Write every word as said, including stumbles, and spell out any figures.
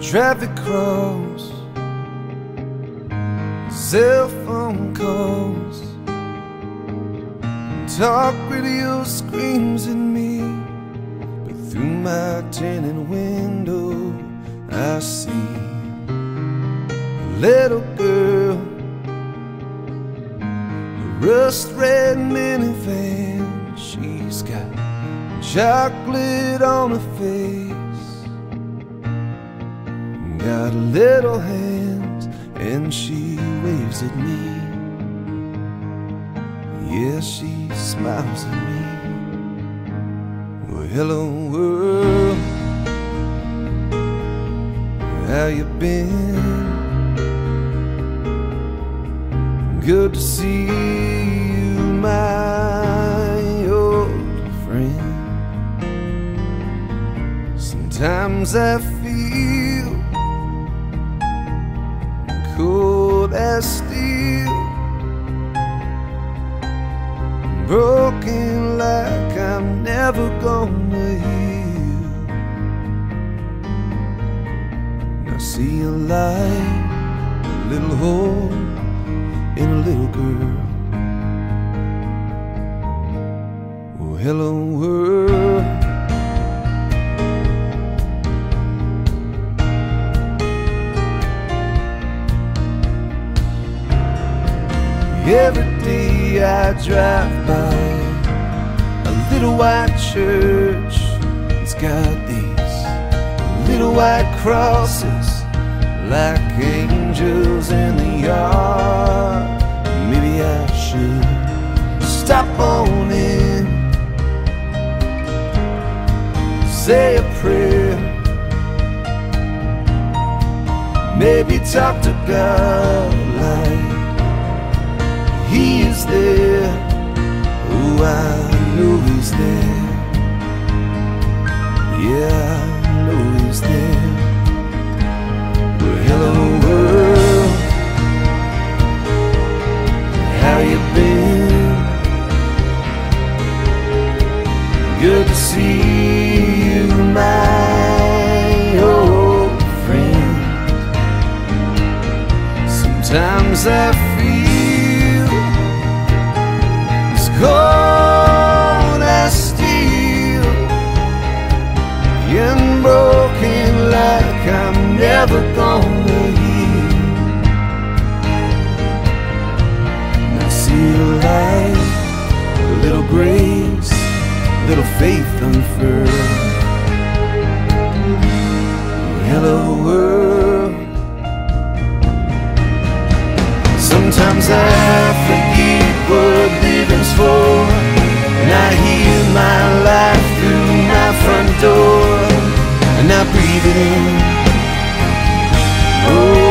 traffic cross, cell phone calls, talk radio screams at me, but through my tinted window I see a little girl, a rust-red minivan. She's got chocolate on her face, got little hands, and she waves at me. Yeah, she smiles at me. Well, hello world, how you been? Good to see you, my old friend. Sometimes I feel cold as steel, broken like I'm never gonna heal. Now see a light, a little hole in a little girl. Oh, hello world. Every day I drive by a little white church. It's got these little white crosses like angels in the yard. Maybe I should stop on in, say a prayer, maybe talk to God like He is there. Oh, I know He's there. Yeah, I know He's there. Well, hello world, how you been? Good to see you, my old friend. Sometimes I feel cold as steel and broken like I'm never gonna heal. Now see a light, a little grace, a little faith unfurled. Hello world. Sometimes I forget what living's for, and I hear my life through my front door, and I breathe it in. Oh,